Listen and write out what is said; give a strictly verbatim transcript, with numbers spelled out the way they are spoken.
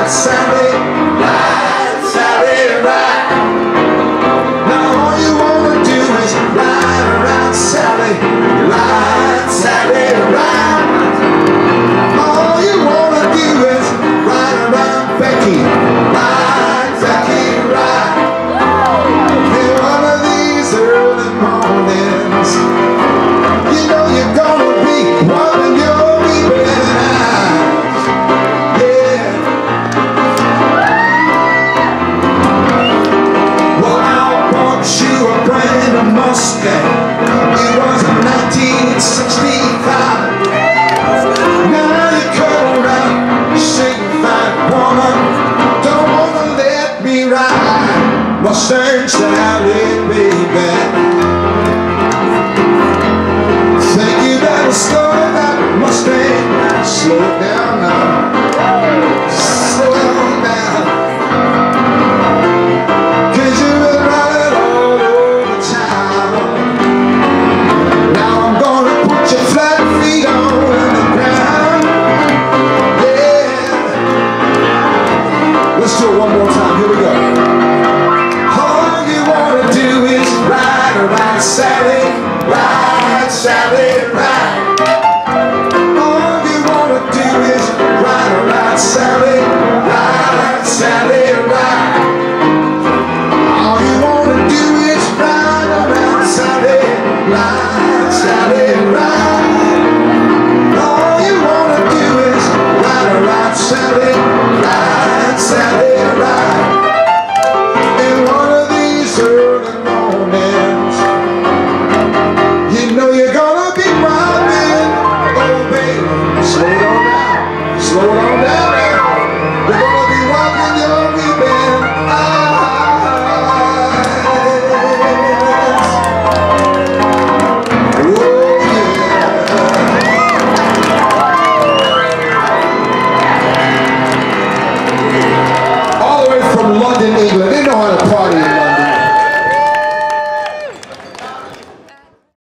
Sally, ride, Sally, ride. Now all you wanna do is ride around Sally, ride, Sally, ride. All you wanna do is ride around Becky, ride, Becky, ride. In one of these early mornings, you know you're gonna be rubbing your weeping eyes. Yeah. Well, I bought you a brand new Mustang. It was in nineteen sixty-five. Now you come around, you say fine woman, don't wanna let me ride Mustang Sally, baby. Think you better slow that Mustang, slow it down now, slow it down. Cause you will ride it all over town. Now I'm gonna put your flat feet on the ground. Yeah. Let's do it one more time.